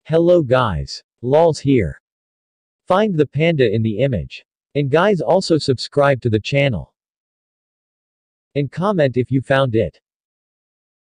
Hello guys. Lols here. Find the panda in the image. And guys also subscribe to the channel. And comment if you found it.